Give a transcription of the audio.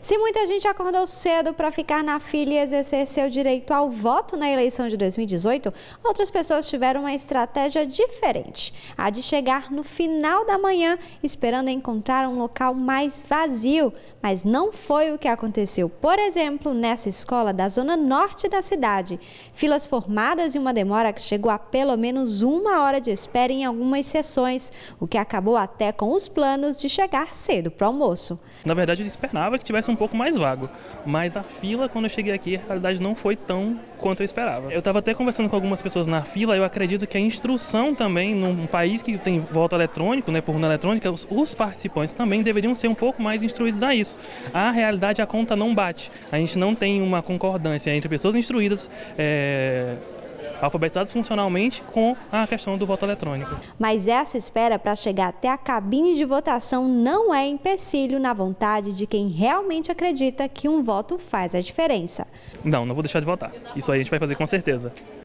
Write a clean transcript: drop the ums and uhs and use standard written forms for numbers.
Se muita gente acordou cedo para ficar na fila e exercer seu direito ao voto na eleição de 2018, outras pessoas tiveram uma estratégia diferente, a de chegar no final da manhã esperando encontrar um local mais vazio. Mas não foi o que aconteceu, por exemplo, nessa escola da zona norte da cidade. Filas formadas e uma demora que chegou a pelo menos 1 hora de espera em algumas sessões, o que acabou até com os planos de chegar cedo para o almoço. Na verdade, eu esperava que tivesse um pouco mais vago, mas a fila, quando eu cheguei aqui, a realidade não foi tão quanto eu esperava. Eu estava até conversando com algumas pessoas na fila, eu acredito que a instrução também, num país que tem voto eletrônico, por urna eletrônica, os participantes também deveriam ser um pouco mais instruídos a isso. A realidade, a conta não bate. A gente não tem uma concordância entre pessoas instruídas, alfabetizados funcionalmente, com a questão do voto eletrônico. Mas essa espera para chegar até a cabine de votação não é empecilho na vontade de quem realmente acredita que um voto faz a diferença. Não vou deixar de votar. Isso aí a gente vai fazer com certeza.